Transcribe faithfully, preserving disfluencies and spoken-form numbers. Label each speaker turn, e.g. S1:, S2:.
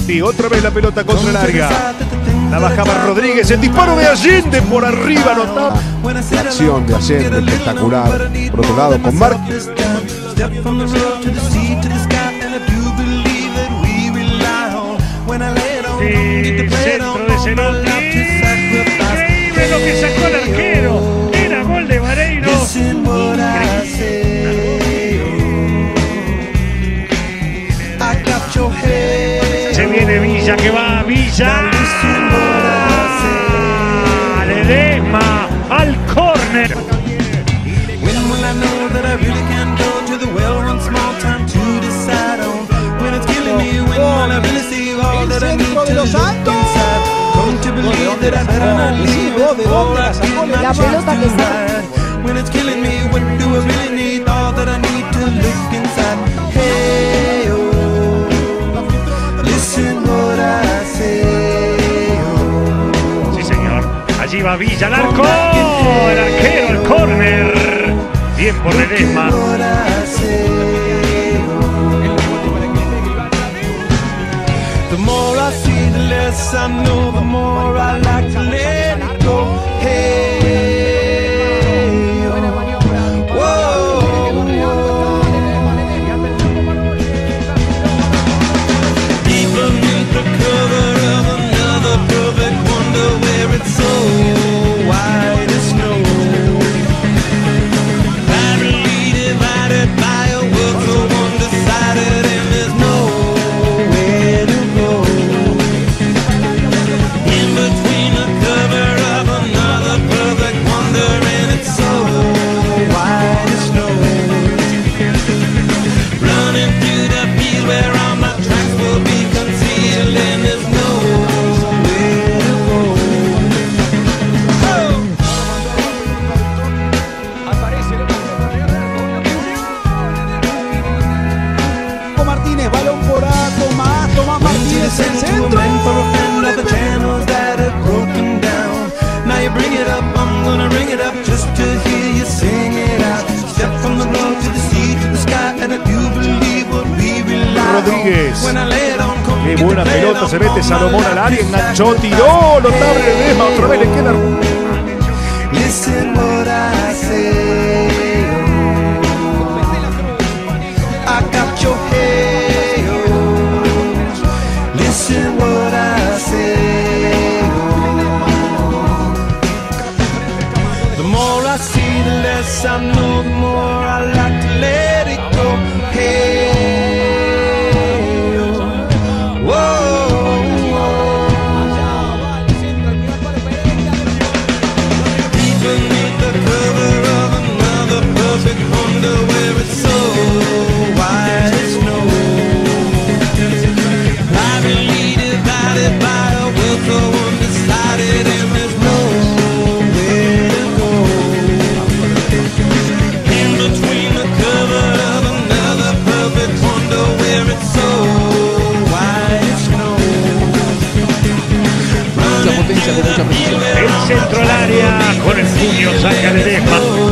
S1: Menotti, otra vez la pelota contra el área. La bajaba Rodríguez, el disparo de Allende por arriba, notable.
S2: La acción de Allende espectacular. Por otro lado, con Márquez.
S3: Sí, centro de Zenotti. Increíble lo que sacó el arquero. Era gol de Vareiro. Se viene Villa, que va Villa. Ledesma al córner.
S4: El centro de los Santos. La pelota que sale.
S3: Sí, señor. Allí va Villa al arco. El arquero, el córner. Bien por Ledesma.
S5: The more I see, the less I know, the more I like to let it go. Hey, whoa. Deep beneath the cover of another perfect wonder, where it's so white as snow. Barely divided by a world so undecided, and there's no
S4: balón por A, Tomás, Tomás Martínez, el centro.
S1: Rodríguez, qué buena pelota, se mete Salomón al área, enganchó, tiró, notable Ledesma, otra vez le queda.
S5: I know the more I like to let it go. Hey, whoa, deep beneath the cover of another perfect wonder, where it's so white as snow. Privately divided by a world so undecided, and there's no
S3: El centro al área con el puño saca Ledesma.